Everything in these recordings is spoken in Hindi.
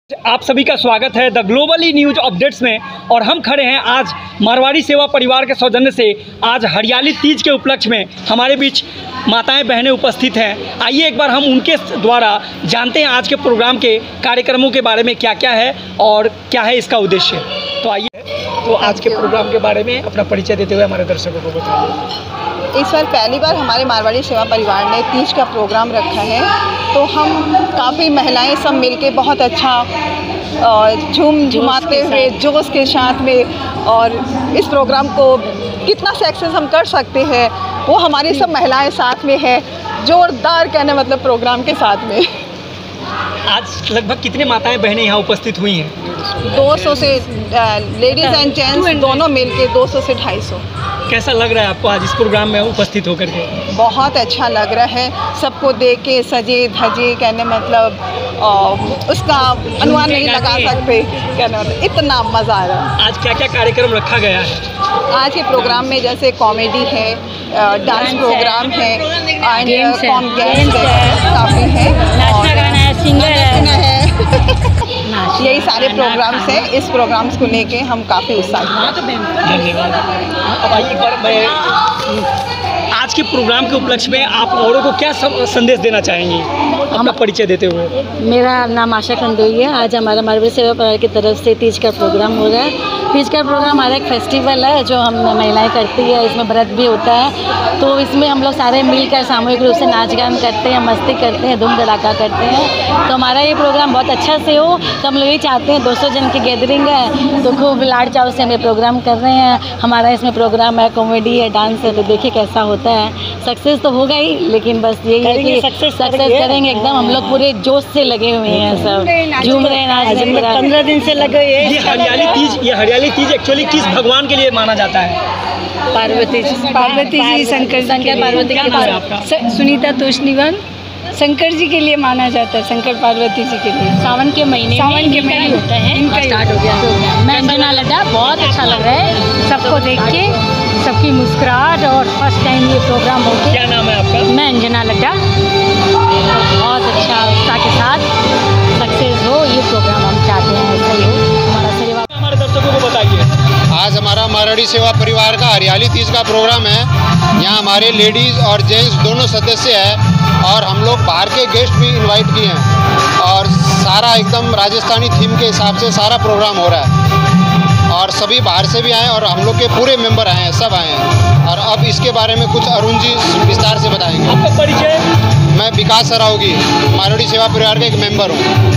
आप सभी का स्वागत है द ग्लोबली न्यूज अपडेट्स में। और हम खड़े हैं आज मारवाड़ी सेवा परिवार के सौजन्य से आज हरियाली तीज के उपलक्ष्य में हमारे बीच माताएं बहनें उपस्थित हैं। आइए एक बार हम उनके द्वारा जानते हैं आज के प्रोग्राम के कार्यक्रमों के बारे में क्या क्या है और क्या है इसका उद्देश्य। तो आइए तो आज के प्रोग्राम के बारे में अपना परिचय देते हुए हमारे दर्शकों को बताइए। इस बार पहली बार हमारे मारवाड़ी सेवा परिवार ने तीज का प्रोग्राम रखा है, तो हम काफ़ी महिलाएं सब मिलके बहुत अच्छा झुमाते हुए जोश के साथ में और इस प्रोग्राम को कितना सक्सेस हम कर सकते हैं वो हमारी सब महिलाएं साथ में है। जोरदार कहने मतलब प्रोग्राम के साथ में आज लगभग कितने माताएं बहनें यहाँ उपस्थित हुई हैं? 200 से लेडीज़ एंड जेंट्स दोनों मिलके 200 से 250। कैसा लग रहा है आपको आज इस प्रोग्राम में उपस्थित होकर के? बहुत अच्छा लग रहा है, सबको देख के सजे धजे कहने मतलब उसका अनुमान नहीं लगा सकते, कहने मतलब इतना मज़ा आ रहा है। आज क्या क्या कार्यक्रम रखा गया है? आज के प्रोग्राम में जैसे कॉमेडी है, डांस प्रोग्राम है एंड गेम्स काफ़ी है, नाचना गाना है, सिंगर है यही सारे प्रोग्राम्स हैं। इस प्रोग्राम्स को लेके हम काफ़ी उत्साहित हैं। धन्यवाद। अब आइए एक बार मैं आज के प्रोग्राम के उपलक्ष्य में आप औरों को क्या संदेश देना चाहेंगी अपना परिचय देते हुए? मेरा नाम आशा खंडोई है। आज हमारा मारवाड़ी सेवा परिवार की तरफ से तीज का प्रोग्राम हो रहा है। तीज का प्रोग्राम हमारा एक फेस्टिवल है जो हम महिलाएं करती है, इसमें व्रत भी होता है, तो इसमें हम लोग सारे मिलकर सामूहिक रूप से नाच गान करते हैं, मस्ती करते हैं, धूम धड़ाका करते हैं। तो हमारा ये प्रोग्राम बहुत अच्छा से हो, तो हम लोग ये चाहते हैं 200 जन की गैदरिंग है, तो खूब लाड़ चाव से हम ये प्रोग्राम कर रहे हैं। हमारा इसमें प्रोग्राम है, कॉमेडी है, डांस है, तो देखिए कैसा होता है। सक्सेस तो होगा ही, लेकिन बस यही है कि सक्सेस करेंगे एकदम। हम लोग पूरे जोश से लगे हुए हैं, सब झूम रहे हैं, नाच रहे हैं। 15 दिन से लगे हुए हैं। ये हरियाली तीज एक्चुअली किस भगवान के लिए माना जाता है? पार्वती जी, शंकर पार्वती के नाम आपका? सुनीता तोषनिवाल शंकर जी के लिए माना जाता है, शंकर पार्वती जी के लिए। सावन के महीने होता है, इनका स्टार्ट हो गया। मैं अंजना लड्डा, बहुत अच्छा लग रहा है सबको देख के, सबकी मुस्कुराहट और फर्स्ट टाइम ये प्रोग्राम हो गया। क्या नाम है आपका? मैं अंजना लड्डा। बहुत अच्छा उत्साह के साथ सक्सेस हो ये प्रोग्राम, हम चाहते हैं ऐसा ही हो। हमारे दर्शकों को बताइए। आज हमारा मारवाड़ी सेवा परिवार का हरियाली तीज का प्रोग्राम है। यहाँ हमारे लेडीज़ और जेंट्स दोनों सदस्य हैं और हम लोग बाहर के गेस्ट भी इनवाइट किए हैं और सारा एकदम राजस्थानी थीम के हिसाब से सारा प्रोग्राम हो रहा है और सभी बाहर से भी आए और हम लोग के पूरे मेंबर आए हैं, सब आए हैं। और अब इसके बारे में कुछ अरुण जी विस्तार से बताएंगे। आपका परिचय? मैं विकास सरावगी, मारवाड़ी सेवा परिवार का एक मेंबर हूँ।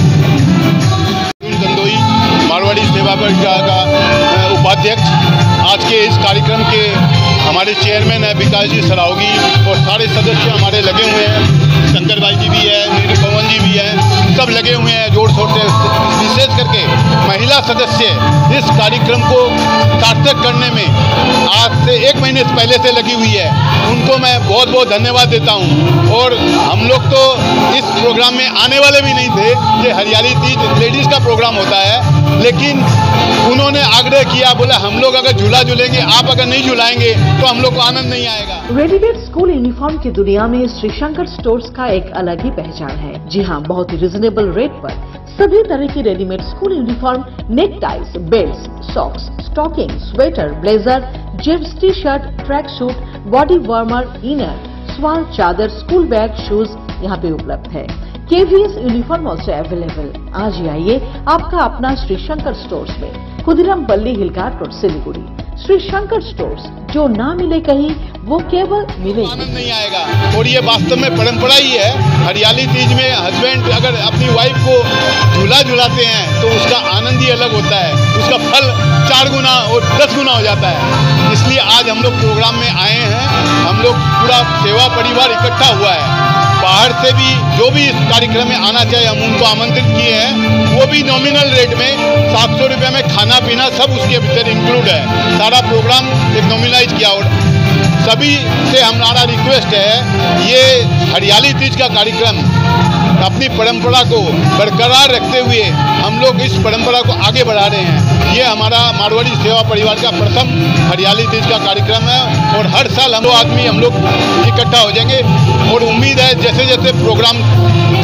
मारवाड़ी सेवा परिवार का उपाध्यक्ष। आज के इस कार्यक्रम के हमारे चेयरमैन है विकास जी सरावगी और सारे सदस्य हमारे लगे हुए हैं। शंकर भाई जी भी है, नीरू पवन जी भी हैं, सब लगे हुए हैं जोर शोर से। विशेष करके महिला सदस्य इस कार्यक्रम को सार्थक करने में आज से 1 महीने पहले से लगी हुई है, उनको मैं बहुत बहुत धन्यवाद देता हूं। और हम लोग तो इस प्रोग्राम में आने वाले भी नहीं थे। ये हरियाली तीज लेडीज़ का प्रोग्राम होता है, लेकिन उन्होंने आग्रह किया, बोला हम लोग अगर झूला झूलेंगे, आप अगर नहीं झुलाएंगे तो हम लोग को आनंद नहीं आएगा। रेडीमेड स्कूल यूनिफॉर्म की दुनिया में श्री शंकर स्टोर्स का एक अलग ही पहचान है। जी हाँ, बहुत ही रिजनेबल रेट पर सभी तरह की readymade school uniform, neck ties, belt, socks, stocking, sweater, blazer, gents T shirt, track suit, body warmer, inner, shawl, चादर, स्कूल बैग, शूज यहाँ पे उपलब्ध है। KVS uniform also available. आज ही आइए आपका अपना श्री शंकर स्टोर्स में, खुदीराम बल्ली हिलघाट रोड, सिलीगुड़ी। श्री शंकर स्टोर्स, जो ना मिले कहीं वो केवल मिले। आनंद नहीं आएगा। और ये वास्तव में परंपरा ही है। हरियाली तीज में हस्बैंड अगर अपनी वाइफ को झूला झुलाते हैं तो उसका आनंद ही अलग होता है, उसका फल 4 गुना और 10 गुना हो जाता है। इसलिए आज हम लोग प्रोग्राम में आए हैं। हम लोग पूरा सेवा परिवार इकट्ठा हुआ है। बाहर से भी जो भी इस कार्यक्रम में आना चाहे हम उनको आमंत्रित किए हैं, वो भी नॉमिनल रेट में 700 रुपये में खाना पीना सब उसके भीतर इंक्लूड है। सारा प्रोग्राम एक नॉमिनाइज किया और सभी से हमारा रिक्वेस्ट है, ये हरियाली तीज का कार्यक्रम अपनी परंपरा को बरकरार रखते हुए हम लोग इस परंपरा को आगे बढ़ा रहे हैं। ये हमारा मारवाड़ी सेवा परिवार का प्रथम हरियाली तीज का कार्यक्रम है और हर साल हम लोग इकट्ठा हो जाएंगे और उम्मीद है जैसे जैसे प्रोग्राम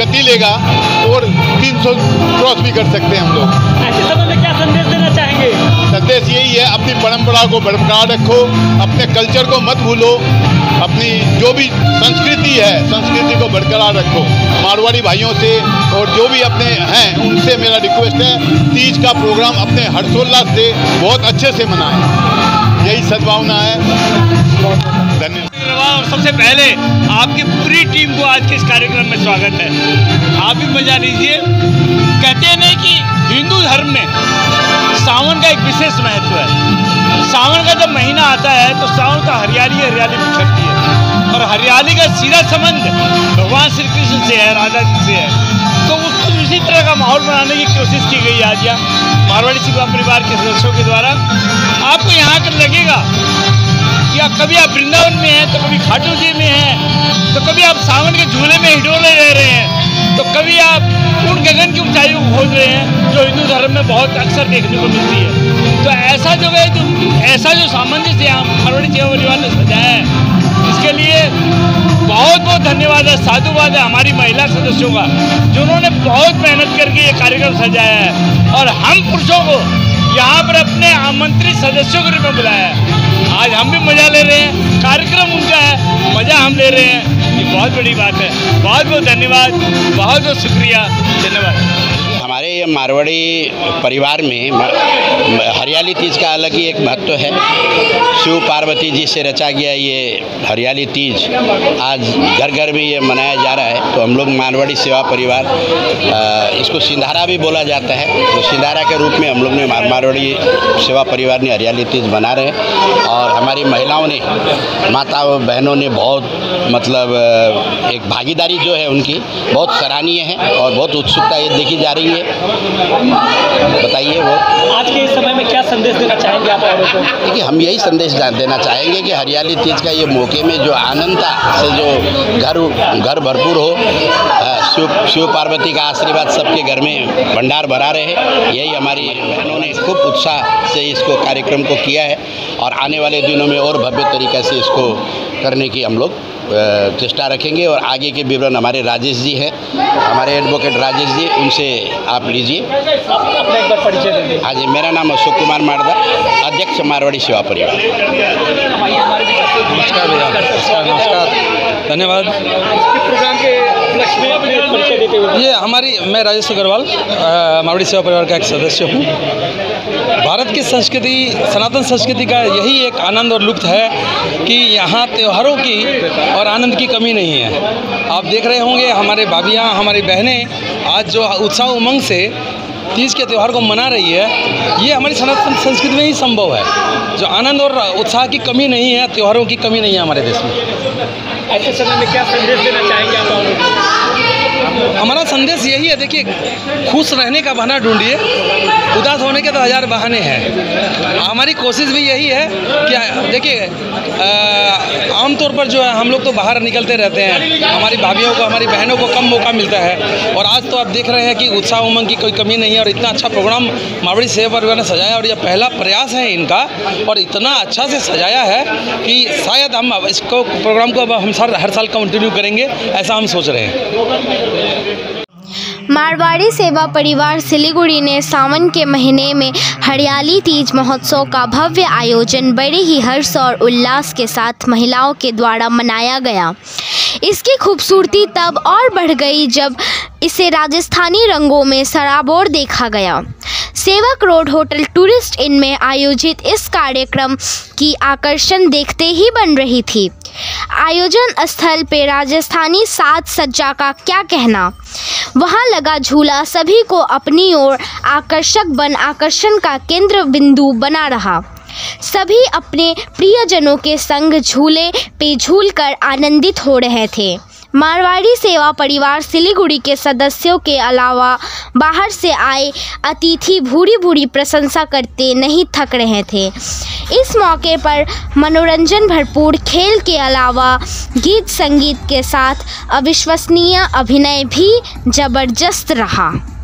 गति लेगा और 300 क्रॉस भी कर सकते हैं हम लोग। ऐसे समय में क्या संदेश देना चाहेंगे? संदेश यही है, अपनी परंपरा को बरकरार रखो, अपने कल्चर को मत भूलो, अपनी जो भी संस्कृति है संस्कृति को बरकरार रखो। मारवाड़ी भाइयों से और जो भी अपने हैं उनसे मेरा रिक्वेस्ट है, तीज का प्रोग्राम अपने हर्षोल्लास से बहुत अच्छे से मनाएं, यही सद्भावना है। धन्यवाद। सबसे पहले आपकी पूरी टीम को आज के इस कार्यक्रम में स्वागत है। आप भी मजा लीजिए। कहते हैं नहीं कि हिंदू धर्म में सावन का एक विशेष महत्व है। सावन का जब महीना आता है तो सावन का हरियाली हरियाली बिखरती है और हरियाली का सीधा संबंध भगवान श्री कृष्ण से है, राधा जी से है। तो उसको इसी तरह का माहौल बनाने की कोशिश की गई आज यहाँ मारवाड़ी सेवा परिवार के सदस्यों के द्वारा। आपको यहाँ कर लगेगा कि आप कभी आप वृंदावन में हैं तो कभी खाटू जी में हैं, तो कभी आप सावन के झूले में हिडोले रह रहे हैं, तो कभी आप उन गगन की ऊंचाइयों को खोज रहे हैं जो हिंदू धर्म में बहुत अक्सर देखने को मिलती है। तो ऐसा जो है ऐसा जो सामंजस्य यहाँ मारवाड़ी सेवा परिवार ने सजाया है, इसके लिए बहुत बहुत धन्यवाद है, साधुवाद है हमारी महिला सदस्यों का, जिन्होंने बहुत मेहनत करके ये कार्यक्रम सजाया है और हम पुरुषों को यहाँ पर अपने आमंत्रित सदस्यों के रूप में बुलाया है। आज हम भी मजा ले रहे हैं, कार्यक्रम उनका है, मजा हम ले रहे हैं, ये बहुत बड़ी बात है। बहुत बहुत धन्यवाद, बहुत बहुत शुक्रिया, धन्यवाद। हमारे ये मारवाड़ी परिवार में हरियाली तीज का अलग ही एक महत्व है। शिव पार्वती जी से रचा गया ये हरियाली तीज आज घर घर में ये मनाया जा रहा है। तो हम लोग मारवाड़ी सेवा परिवार, इसको सिंधारा भी बोला जाता है, तो सिंधारा के रूप में हम लोग ने मारवाड़ी सेवा परिवार ने हरियाली तीज मना रहे हैं। और हमारी महिलाओं ने, माता बहनों ने बहुत मतलब एक भागीदारी जो है उनकी बहुत सराहनीय है और बहुत उत्सुकता ये देखी जा रही है। बताइए वो आज के इस समय में क्या संदेश देना चाहेंगे आप औरों को? देखिए, हम यही संदेश देना चाहेंगे कि हरियाली तीज का ये मौके में जो आनंदता से जो घर भरपूर हो, शिव पार्वती का आशीर्वाद सबके घर में भंडार भरा रहे, यही हमारी बहनों ने खूब उत्साह से इसको कार्यक्रम को किया है और आने वाले दिनों में और भव्य तरीके से इसको करने की हम लोग चेष्टा रखेंगे। और आगे के विवरण हमारे राजेश जी हैं, हमारे एडवोकेट राजेश जी, उनसे आप लीजिए। अपना एक बार परिचय दे दीजिए। हाँ जी, मेरा नाम अशोक कुमार मारदा, अध्यक्ष मारवाड़ी सेवा परिवार। नमस्कार भैया। नमस्कार, धन्यवाद। प्रोग्राम के उपलक्ष्य में अपने परिचय देते हुए मैं राजेश अग्रवाल मारवाड़ी सेवा परिवार का एक सदस्य हूँ। भारत की संस्कृति, सनातन संस्कृति का यही एक आनंद और लुत्फ है कि यहाँ त्योहारों की और आनंद की कमी नहीं है। आप देख रहे होंगे हमारे भाभियाँ, हमारी बहनें आज जो उत्साह उमंग से तीज के त्यौहार को मना रही है, ये हमारी सनातन संस्कृति में ही संभव है। जो आनंद और उत्साह की कमी नहीं है, त्योहारों की कमी नहीं है हमारे देश में। ऐसे समय में क्या संदेश देना चाहेंगे आप? हमारा संदेश यही है, देखिए, खुश रहने का बहाना ढूंढिए, उदास होने के तो हजार बहाने हैं। हमारी कोशिश भी यही है कि देखिए, आमतौर पर जो है हम लोग तो बाहर निकलते रहते हैं, हमारी भाभियों को, हमारी बहनों को कम मौका मिलता है। और आज तो आप देख रहे हैं कि उत्साह उमंग की कोई कमी नहीं है और इतना अच्छा प्रोग्राम मारवाड़ी सेवा परिवार ने सजाया और यह पहला प्रयास है इनका, और इतना अच्छा से सजाया है कि शायद हम इसको प्रोग्राम को अब हम हर साल कंटिन्यू करेंगे, ऐसा हम सोच रहे हैं। मारवाड़ी सेवा परिवार सिलीगुड़ी ने सावन के महीने में हरियाली तीज महोत्सव का भव्य आयोजन बड़े ही हर्ष और उल्लास के साथ महिलाओं के द्वारा मनाया गया। इसकी खूबसूरती तब और बढ़ गई जब इसे राजस्थानी रंगों में सराबोर देखा गया। सेवक रोड होटल टूरिस्ट इन में आयोजित इस कार्यक्रम की आकर्षण देखते ही बन रही थी। आयोजन स्थल पे राजस्थानी साज सज्जा का क्या कहना, वहाँ लगा झूला सभी को अपनी ओर आकर्षण का केंद्र बिंदु बना रहा। सभी अपने प्रियजनों के संग झूले पे झूलकर आनंदित हो रहे थे। मारवाड़ी सेवा परिवार सिलीगुड़ी के सदस्यों के अलावा बाहर से आए अतिथि भूरी भूरी प्रशंसा करते नहीं थक रहे थे। इस मौके पर मनोरंजन भरपूर खेल के अलावा गीत संगीत के साथ अविश्वसनीय अभिनय भी जबरदस्त रहा।